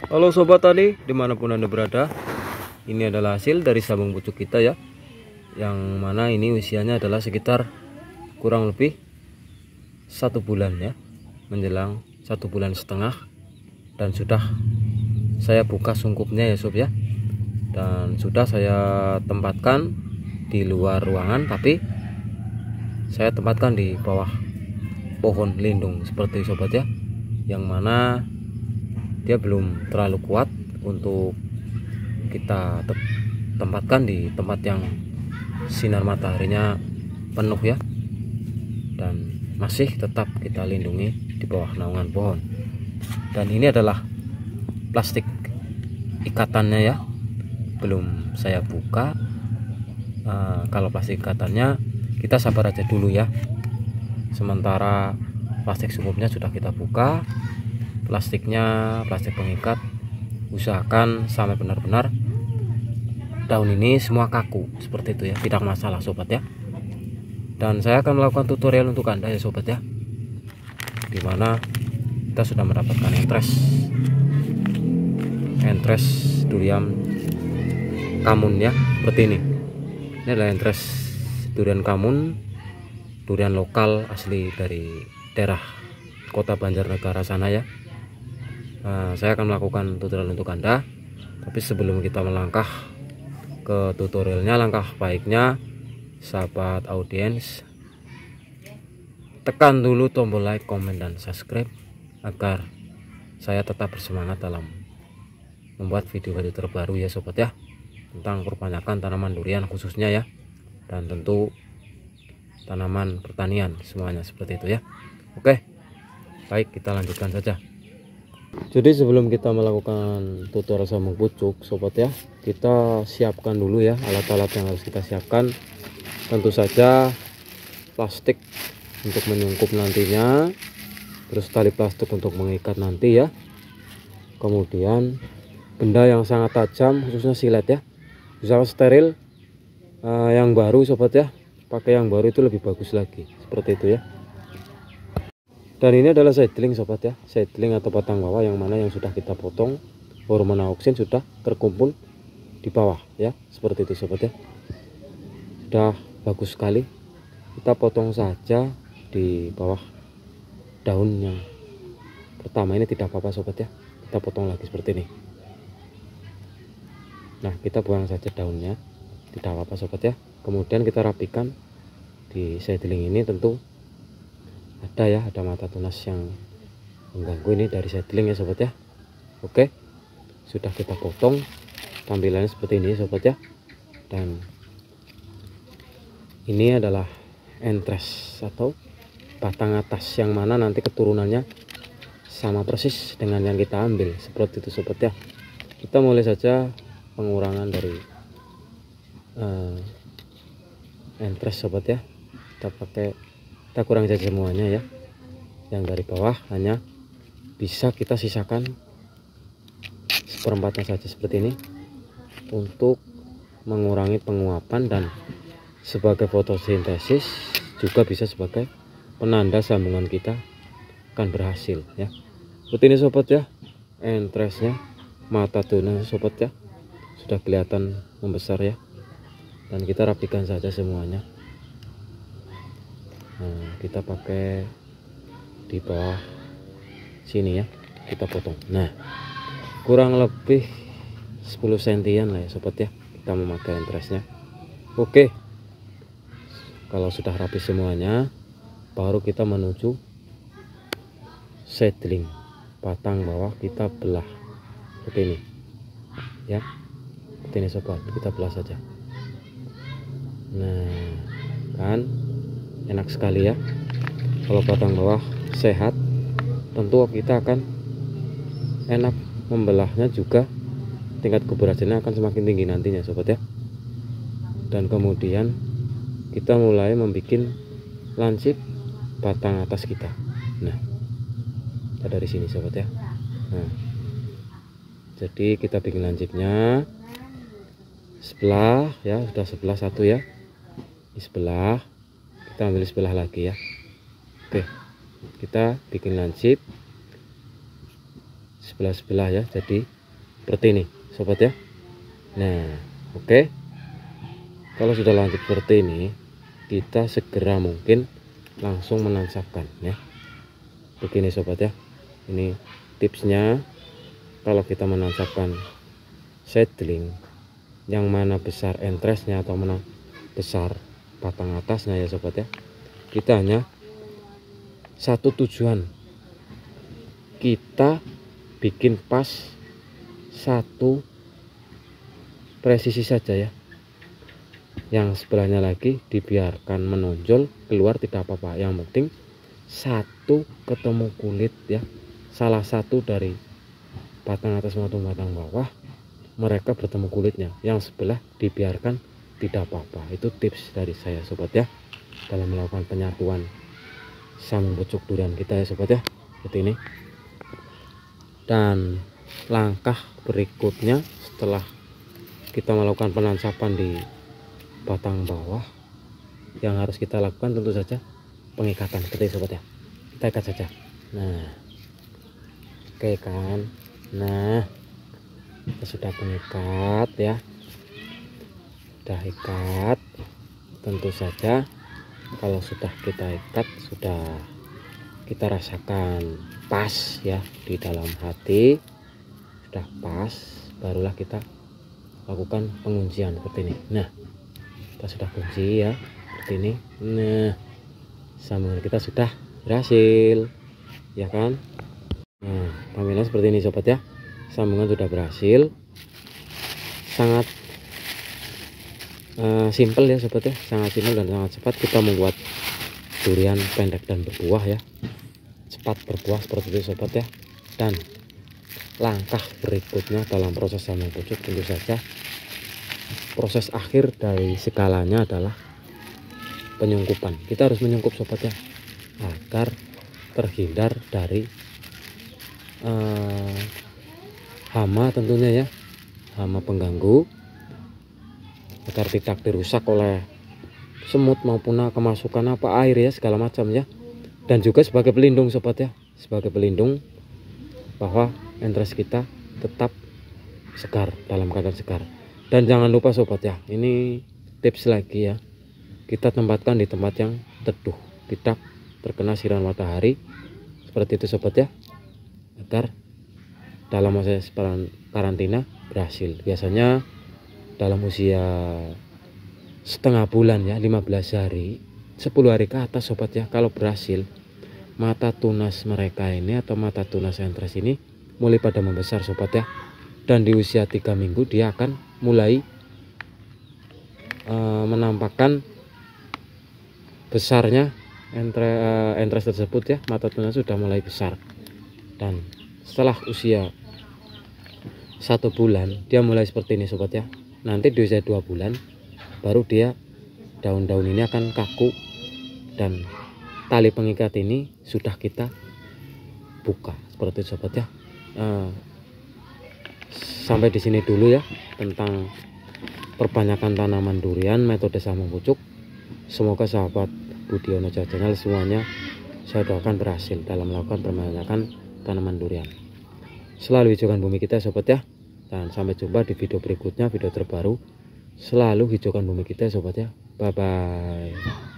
Halo sobat tani, dimanapun anda berada, ini adalah hasil dari sabung pucuk kita ya, yang mana ini usianya adalah sekitar kurang lebih 1 bulan ya, menjelang 1,5 bulan, dan sudah saya buka sungkupnya ya sob ya, dan sudah saya tempatkan di luar ruangan, tapi saya tempatkan di bawah pohon lindung seperti sobat ya, yang mana dia belum terlalu kuat untuk kita tempatkan di tempat yang sinar mataharinya penuh ya, dan masih tetap kita lindungi di bawah naungan pohon. Dan ini adalah plastik ikatannya ya, belum saya buka. Kalau plastik ikatannya kita sabar aja dulu ya, sementara plastik sungkupnya sudah kita buka. Plastiknya plastik pengikat, usahakan sampai benar-benar daun ini semua kaku seperti itu ya, tidak masalah sobat ya. Dan saya akan melakukan tutorial untuk anda ya sobat ya, dimana kita sudah mendapatkan entres durian kamun ya, seperti ini. Ini adalah entres durian kamun, durian lokal asli dari daerah kota Banjarnegara sana ya. Saya akan melakukan tutorial untuk anda, tapi sebelum kita melangkah ke tutorialnya, langkah baiknya sahabat audiens tekan dulu tombol like, komen, dan subscribe agar saya tetap bersemangat dalam membuat video-video terbaru ya sobat ya, tentang perbanyakan tanaman durian khususnya ya, dan tentu tanaman pertanian semuanya seperti itu ya. Oke, baik, kita lanjutkan saja. Jadi sebelum kita melakukan tutorial sabung pucuk sobat ya, kita siapkan dulu ya alat-alat yang harus kita siapkan. Tentu saja plastik untuk menyungkup nantinya, terus tali plastik untuk mengikat nanti ya, kemudian benda yang sangat tajam khususnya silet ya, usahakan steril. Yang baru sobat ya, pakai yang baru itu lebih bagus lagi seperti itu ya. Dan ini adalah seedling sobat ya, seedling atau batang bawah yang mana yang sudah kita potong, hormon auksin sudah terkumpul di bawah ya, seperti itu sobat ya. Sudah bagus sekali, kita potong saja di bawah daun yang pertama ini, tidak apa-apa sobat ya, kita potong lagi seperti ini. Nah, kita buang saja daunnya, tidak apa-apa sobat ya. Kemudian kita rapikan di seedling ini, tentu ada mata tunas yang mengganggu ini dari seedling ya sobat ya. Oke, sudah kita potong, tampilannya seperti ini sobat ya. Dan ini adalah entres atau batang atas yang mana nanti keturunannya sama persis dengan yang kita ambil seperti itu sobat ya. Kita mulai saja pengurangan dari entres sobat ya. Kita kurang saja semuanya ya, yang dari bawah hanya bisa kita sisakan seperempatnya saja seperti ini, untuk mengurangi penguapan dan sebagai fotosintesis, juga bisa sebagai penanda sambungan kita akan berhasil ya. Seperti ini sobat ya, entresnya, mata tunas sobat ya, sudah kelihatan membesar ya. Dan kita rapikan saja semuanya. Nah, kita pakai di bawah sini ya, kita potong. Nah, kurang lebih 10 sentian lah ya sobat ya, kita memakai entresnya. Oke, kalau sudah rapi semuanya, baru kita menuju seedling batang bawah, kita belah seperti ini ya, seperti ini sobat, kita belah saja. Nah, kan enak sekali ya, kalau batang bawah sehat tentu kita akan enak membelahnya, juga tingkat keberhasilannya akan semakin tinggi nantinya sobat ya. Dan kemudian kita mulai membuat lancip batang atas kita. Nah, kita dari sini sobat ya. Nah, jadi kita bikin lancipnya sebelah ya, sudah sebelah satu ya, di sebelah kita ambil sebelah lagi ya. Oke, kita bikin lancip sebelah-sebelah ya, jadi seperti ini sobat ya. Nah oke, kalau sudah lanjut seperti ini, kita segera mungkin langsung menancapkan ya, begini sobat ya. Ini tipsnya, kalau kita menancapkan seedling yang mana besar entresnya atau mana besar batang atasnya ya sobat ya, kita hanya satu tujuan, kita bikin pas satu presisi saja ya, yang sebelahnya lagi dibiarkan menonjol keluar tidak apa-apa, yang penting satu ketemu kulit ya, salah satu dari batang atas maupun batang bawah mereka bertemu kulitnya, yang sebelah dibiarkan tidak apa-apa. Itu tips dari saya sobat ya, dalam melakukan penyatuan sambung pucuk durian kita ya sobat ya, seperti ini. Dan langkah berikutnya setelah kita melakukan penancapan di batang bawah, yang harus kita lakukan tentu saja pengikatan seperti sobat ya. Kita ikat saja. Nah oke kan, nah kita sudah pengikat ya, sudah ikat. Tentu saja kalau sudah kita ikat, sudah kita rasakan pas ya di dalam hati, sudah pas, barulah kita lakukan penguncian seperti ini. Nah kita sudah kunci ya seperti ini. Nah sambungan kita sudah berhasil ya kan. Nah tampilan seperti ini sobat ya, sambungan sudah berhasil, sangat simple ya sobat ya, sangat simpel dan sangat cepat kita membuat durian pendek dan berbuah ya, cepat berbuah seperti itu sobat ya. Dan langkah berikutnya dalam proses sambung pucuk, tentu saja proses akhir dari segalanya adalah penyungkupan. Kita harus menyungkup sobat ya, agar terhindar dari hama tentunya ya, hama pengganggu, agar tidak dirusak oleh semut maupun kemasukan apa air ya, segala macam ya. Dan juga sebagai pelindung sobat ya, sebagai pelindung bahwa entres kita tetap segar, dalam keadaan segar. Dan jangan lupa sobat ya, ini tips lagi ya, kita tempatkan di tempat yang teduh, tidak terkena sinar matahari seperti itu sobat ya, agar dalam masa karantina berhasil. Biasanya dalam usia setengah bulan ya, 15 hari, 10 hari ke atas sobat ya, kalau berhasil, mata tunas mereka ini atau mata tunas entres ini mulai pada membesar sobat ya. Dan di usia 3 minggu dia akan mulai menampakkan besarnya entres tersebut ya, mata tunas sudah mulai besar. Dan setelah usia 1 bulan dia mulai seperti ini sobat ya. Nanti di usia 2 bulan baru dia, daun-daun ini akan kaku dan tali pengikat ini sudah kita buka seperti itu sobat ya. Sampai di sini dulu ya tentang perbanyakan tanaman durian metode sambung pucuk. Semoga sahabat Budiono Channel semuanya saya doakan berhasil dalam melakukan perbanyakan tanaman durian. Selalu hijaukan bumi kita sobat ya, dan sampai jumpa di video berikutnya, video terbaru. Selalu hijaukan bumi kita sobat ya. Bye bye.